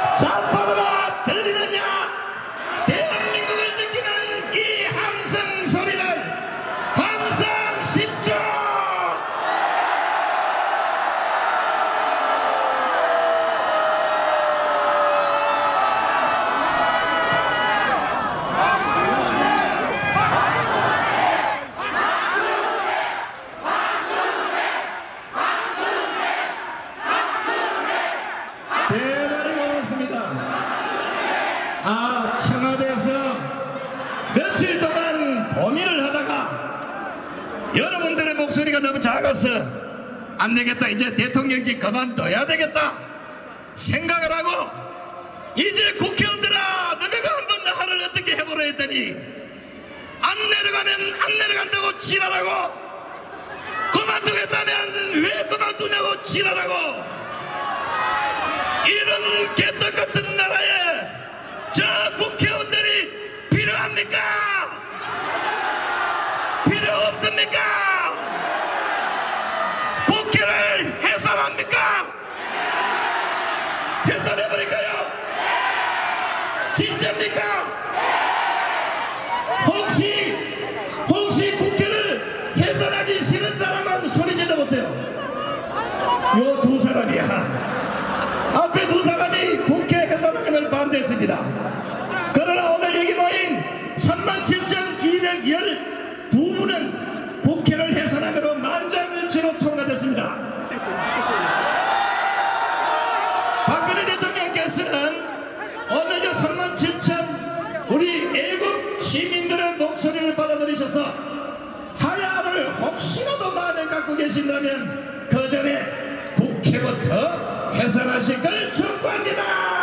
좌파가 들리느냐? 대한민국을 지키는 이 함성 소리는 함성 10조! 대단히 고맙습니다. 청와대에서 며칠 동안 고민을 하다가 여러분들의 목소리가 너무 작아서 안 되겠다, 이제 대통령직 그만둬야 되겠다 생각을 하고, 이제 국회의원들아 너네가 한번 나를 어떻게 해보려 했더니 안 내려가면 안 내려간다고 지랄하고, 그만두겠다면 왜 그만두냐고 지랄하고, 이런 개떡같은 나라에 저 국회의원들이 필요합니까? 필요 없습니까? 국회를 해산합니까? 해산해버릴까요? 진짜입니까? 혹시 국회를 해산하기 싫은 사람은 소리 질러보세요. 요 두 사람이야. 앞에 두 사람이 국회 해산하기를 반대했습니다. 그러나 오늘 여기 모인 37,212분은 국회를 해산하기로 만장일치로 통과됐습니다. 박근혜 대통령께서는 오늘 37,000 우리 애국 시민들의 목소리를 받아들이셔서 하야를 혹시라도 마음에 갖고 계신다면 그 전에 국회부터 해산하실 걸 촉구합니다.